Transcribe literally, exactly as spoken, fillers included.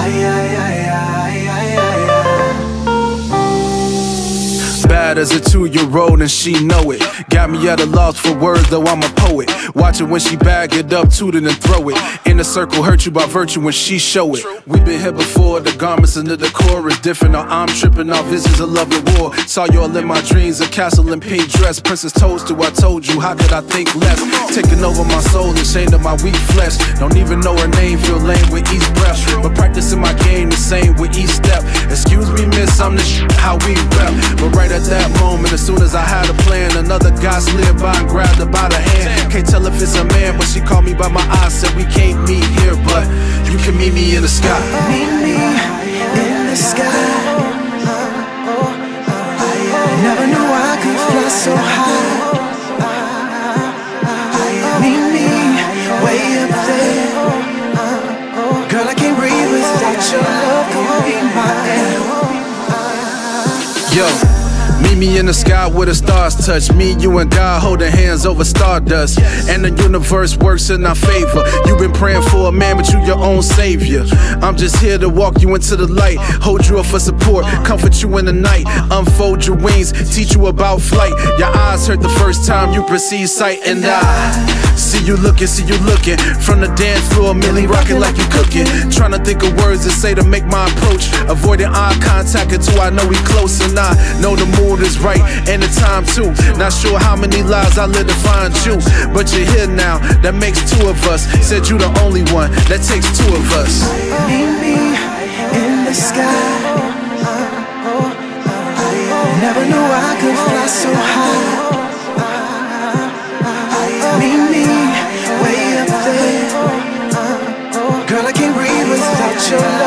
Bad as a two-year-old and she know it. Got me at a loss for words, though I'm a poet. Watch it when she bag it up, toot it and throw it. In a circle, hurt you by virtue when she show it. We been here before, the garments and the decor is different. Now I'm tripping, our visions of love and war. Saw y'all in my dreams, a castle in pink dress. Princess Toad Stool, I told you, how could I think less? Taking over my soul, ashamed of my weak flesh. Don't even know her name, feel lame with each breath. But practicing my game the same with each step. Excuse me, miss, I'm the sh how we rep. But right at that moment, as soon as I had a plan, another guy slid by and grabbed her by the hand. Can't tell if it's a man, but she called me by my eyes, said we can't meet here, but you can meet me in the sky. Meet me in the sky. Never knew I could fly so high. Meet me way up there. Girl, I can't breathe without your love. Come be my air. Yo, meet me in the sky where the stars touch. Me, you and God holding hands over stardust. And the universe works in our favor. You've been praying for a man, but you your own savior. I'm just here to walk you into the light, hold you up for support, comfort you in the night, unfold your wings, teach you about flight. Your eyes hurt the first time you perceive sight. And I see you looking, see you looking from the dance floor, Millie rocking like you cooking. Trying to think of words to say to make my approach, avoiding eye contact until I know we close. And I know the mood is right and the time too. Not sure how many lives I live to find you, but you're here now, that makes two of us. Said you the only one, that takes two of us. Meet me in the sky. Never knew I could fly so high. Meet me way up there. Girl, I can't breathe without your love.